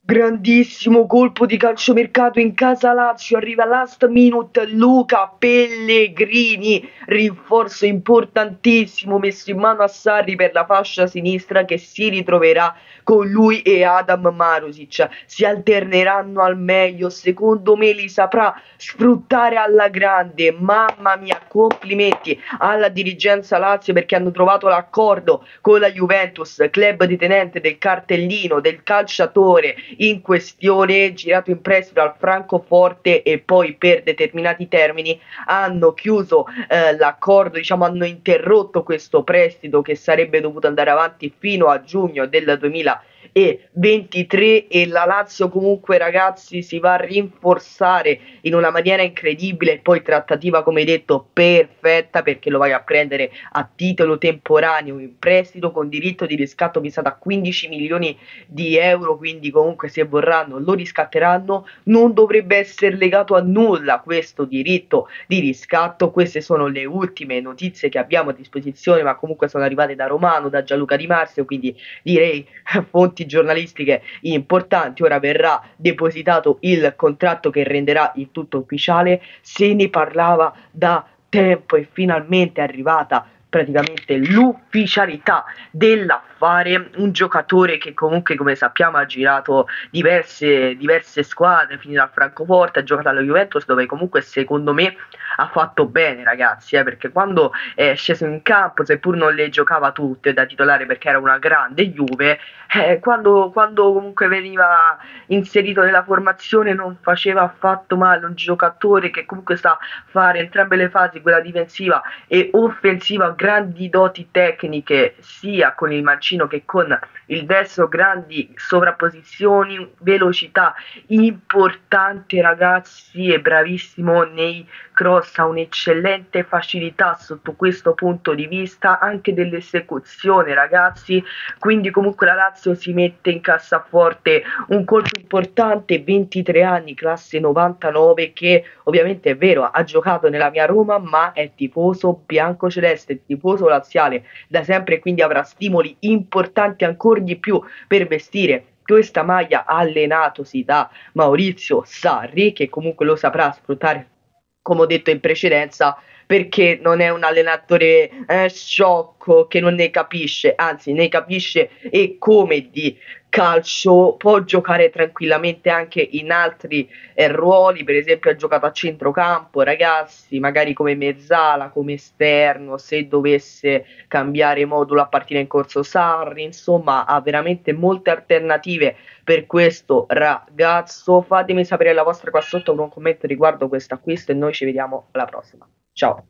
Grandissimo colpo di calciomercato in casa Lazio, arriva last minute Luca Pellegrini, rinforzo importantissimo messo in mano a Sarri per la fascia sinistra che si ritroverà con lui e Adam Marusic. Si alterneranno al meglio, secondo me li saprà sfruttare alla grande. Mamma mia, complimenti alla dirigenza Lazio perché hanno trovato l'accordo con la Juventus, club detenente del cartellino del calciatore in questione, girato in prestito al Francoforte e poi per determinati termini hanno chiuso l'accordo, diciamo hanno interrotto questo prestito che sarebbe dovuto andare avanti fino a giugno del 2023 e la Lazio comunque ragazzi si va a rinforzare in una maniera incredibile e poi trattativa come detto perfetta perché lo vai a prendere a titolo temporaneo in prestito con diritto di riscatto fissato a 15 milioni di euro, quindi comunque se vorranno lo riscatteranno, non dovrebbe essere legato a nulla questo diritto di riscatto. Queste sono le ultime notizie che abbiamo a disposizione, ma comunque sono arrivate da Romano, da Gianluca Di Marzio, quindi direi fonti giornalistiche importanti. Ora verrà depositato il contratto che renderà il tutto ufficiale, se ne parlava da tempo e finalmente è arrivata praticamente l'ufficialità dell'affare, un giocatore che comunque come sappiamo ha girato diverse squadre, finito a Francoforte, ha giocato alla Juventus dove comunque secondo me ha fatto bene ragazzi, perché quando è sceso in campo, seppur non le giocava tutte da titolare perché era una grande Juve, quando comunque veniva inserito nella formazione non faceva affatto male, un giocatore che comunque sa fare entrambe le fasi, quella difensiva e offensiva, grandi doti tecniche sia con il mancino che con il destro, grandi sovrapposizioni, velocità importante ragazzi e bravissimo nei cross, ha un'eccellente facilità sotto questo punto di vista anche dell'esecuzione ragazzi, quindi comunque la Lazio si mette in cassaforte un colpo importante, 23 anni, classe 99, che ovviamente è vero, ha giocato nella mia Roma, ma è tifoso biancoceleste, tifoso laziale da sempre, quindi avrà stimoli importanti ancora di più per vestire questa maglia allenatosi da Maurizio Sarri, che comunque lo saprà sfruttare, come ho detto in precedenza, perché non è un allenatore sciocco che non ne capisce, anzi ne capisce e come di calcio può giocare tranquillamente anche in altri ruoli, per esempio ha giocato a centrocampo, ragazzi, magari come mezzala, come esterno, se dovesse cambiare modulo a partire in corso Sarri, insomma ha veramente molte alternative per questo ragazzo. Fatemi sapere la vostra qua sotto con un commento riguardo questo acquisto e noi ci vediamo alla prossima. Ciao.